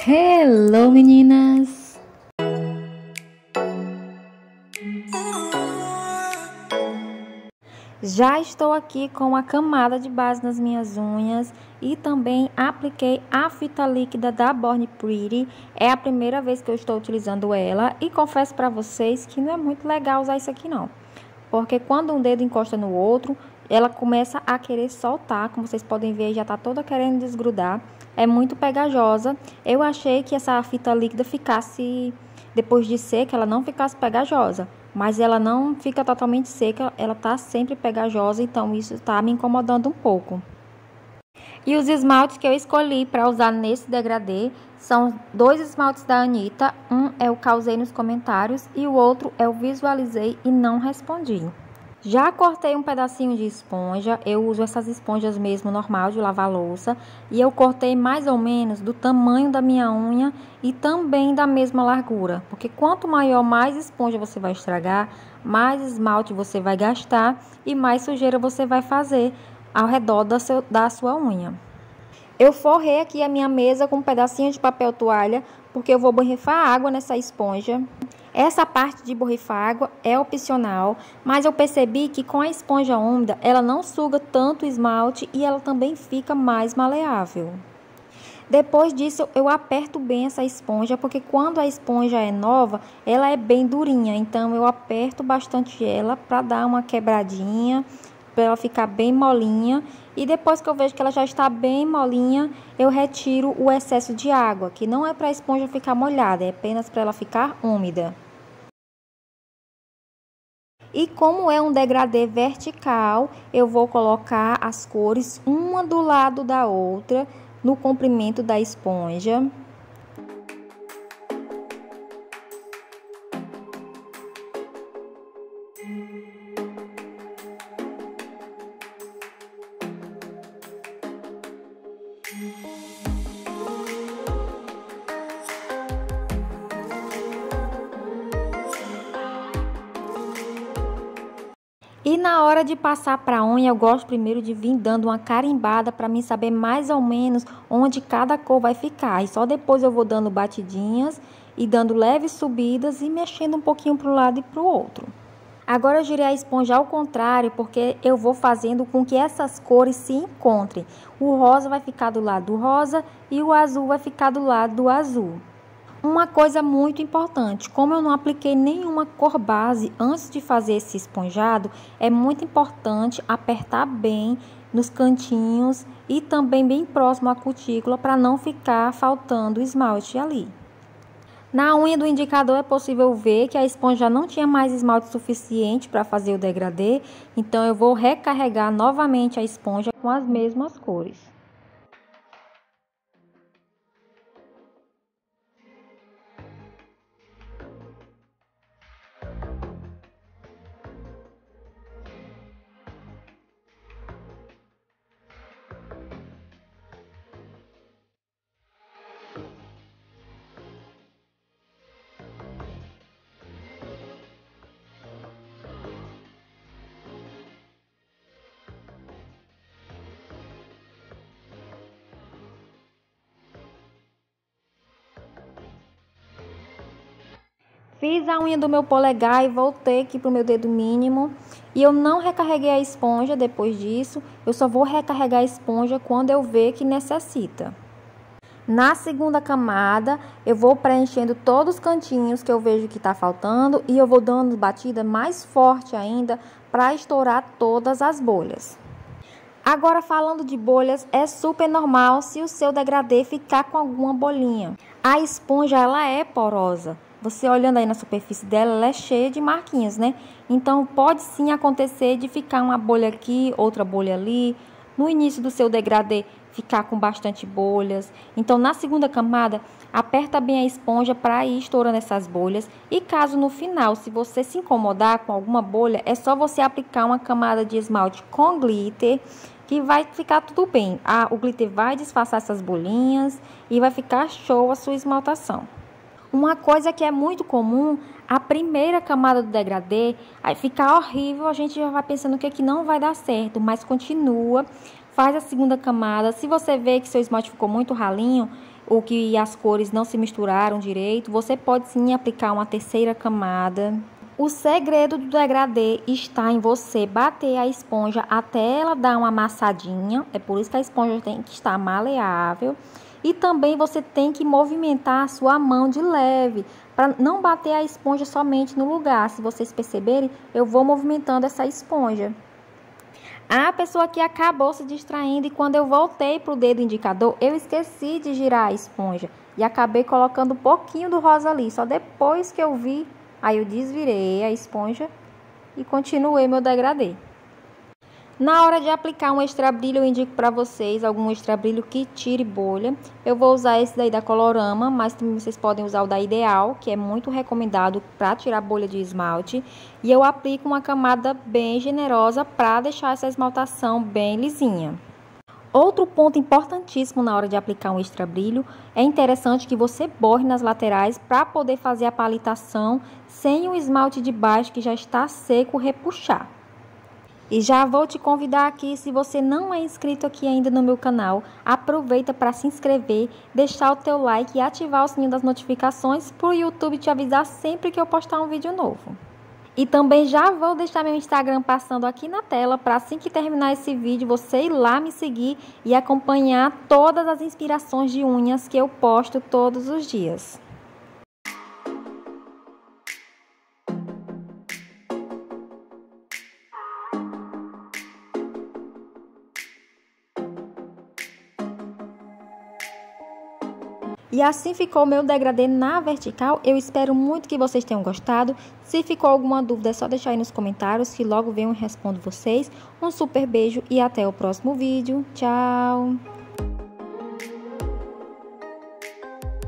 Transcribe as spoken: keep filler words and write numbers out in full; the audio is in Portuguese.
Hello, meninas! Já estou aqui com a camada de base nas minhas unhas e também apliquei a fita líquida da Born Pretty. É a primeira vez que eu estou utilizando ela e confesso para vocês que não é muito legal usar isso aqui não. Porque quando um dedo encosta no outro, ela começa a querer soltar, como vocês podem ver, já tá toda querendo desgrudar. É muito pegajosa. Eu achei que essa fita líquida ficasse, depois de seca, ela não ficasse pegajosa. Mas ela não fica totalmente seca, ela tá sempre pegajosa, então isso tá me incomodando um pouco. E os esmaltes que eu escolhi para usar nesse degradê são dois esmaltes da Anitta. Um é o Causei nos Comentários e o outro é o Visualizei e Não Respondi. Já cortei um pedacinho de esponja, eu uso essas esponjas mesmo normal de lavar louça. E eu cortei mais ou menos do tamanho da minha unha e também da mesma largura. Porque quanto maior, mais esponja você vai estragar, mais esmalte você vai gastar e mais sujeira você vai fazer ao redor da, seu, da sua unha. Eu forrei aqui a minha mesa com um pedacinho de papel toalha, porque eu vou borrifar água nessa esponja. Essa parte de borrifar água é opcional, mas eu percebi que com a esponja úmida, ela não suga tanto o esmalte e ela também fica mais maleável. Depois disso, eu aperto bem essa esponja, porque quando a esponja é nova, ela é bem durinha. Então, eu aperto bastante ela para dar uma quebradinha, para ela ficar bem molinha. E depois que eu vejo que ela já está bem molinha, eu retiro o excesso de água, que não é para a esponja ficar molhada, é apenas para ela ficar úmida. E como é um degradê vertical, eu vou colocar as cores uma do lado da outra no comprimento da esponja. E na hora de passar para a unha, eu gosto primeiro de vir dando uma carimbada para mim saber mais ou menos onde cada cor vai ficar. E só depois eu vou dando batidinhas e dando leves subidas e mexendo um pouquinho para um lado e para o outro. Agora eu girei a esponja ao contrário, porque eu vou fazendo com que essas cores se encontrem. O rosa vai ficar do lado do rosa e o azul vai ficar do lado do azul. Uma coisa muito importante, como eu não apliquei nenhuma cor base antes de fazer esse esponjado, é muito importante apertar bem nos cantinhos e também bem próximo à cutícula para não ficar faltando esmalte ali. Na unha do indicador é possível ver que a esponja não tinha mais esmalte suficiente para fazer o degradê, então eu vou recarregar novamente a esponja com as mesmas cores. Fiz a unha do meu polegar e voltei aqui para o meu dedo mínimo. E eu não recarreguei a esponja depois disso. Eu só vou recarregar a esponja quando eu ver que necessita. Na segunda camada, eu vou preenchendo todos os cantinhos que eu vejo que está faltando. E eu vou dando batida mais forte ainda para estourar todas as bolhas. Agora, falando de bolhas, é super normal se o seu degradê ficar com alguma bolinha. A esponja, ela é porosa. Você olhando aí na superfície dela, ela é cheia de marquinhas, né? Então, pode sim acontecer de ficar uma bolha aqui, outra bolha ali. No início do seu degradê, ficar com bastante bolhas. Então, na segunda camada, aperta bem a esponja para ir estourando essas bolhas. E caso no final, se você se incomodar com alguma bolha, é só você aplicar uma camada de esmalte com glitter, que vai ficar tudo bem. Ah, o glitter vai disfarçar essas bolinhas e vai ficar show a sua esmaltação. Uma coisa que é muito comum, a primeira camada do degradê, aí fica horrível, a gente já vai pensando que aqui não vai dar certo, mas continua, faz a segunda camada. Se você vê que seu esmalte ficou muito ralinho, ou que as cores não se misturaram direito, você pode sim aplicar uma terceira camada. O segredo do degradê está em você bater a esponja até ela dar uma amassadinha. É por isso que a esponja tem que estar maleável. E também você tem que movimentar a sua mão de leve, para não bater a esponja somente no lugar. Se vocês perceberem, eu vou movimentando essa esponja. A pessoa que acabou se distraindo e quando eu voltei para o dedo indicador, eu esqueci de girar a esponja. E acabei colocando um pouquinho do rosa ali, só depois que eu vi. Aí eu desvirei a esponja e continuei meu degradê. Na hora de aplicar um extra brilho, eu indico para vocês algum extra brilho que tire bolha. Eu vou usar esse daí da Colorama, mas também vocês podem usar o da Ideal, que é muito recomendado para tirar bolha de esmalte. E eu aplico uma camada bem generosa para deixar essa esmaltação bem lisinha. Outro ponto importantíssimo na hora de aplicar um extra brilho, é interessante que você borre nas laterais para poder fazer a palitação sem o esmalte de baixo que já está seco repuxar. E já vou te convidar aqui, se você não é inscrito aqui ainda no meu canal, aproveita para se inscrever, deixar o teu like e ativar o sininho das notificações para o YouTube te avisar sempre que eu postar um vídeo novo. E também já vou deixar meu Instagram passando aqui na tela para assim que terminar esse vídeo você ir lá me seguir e acompanhar todas as inspirações de unhas que eu posto todos os dias. E assim ficou o meu degradê na vertical. Eu espero muito que vocês tenham gostado. Se ficou alguma dúvida, é só deixar aí nos comentários, que logo venho e respondo vocês. Um super beijo e até o próximo vídeo. Tchau!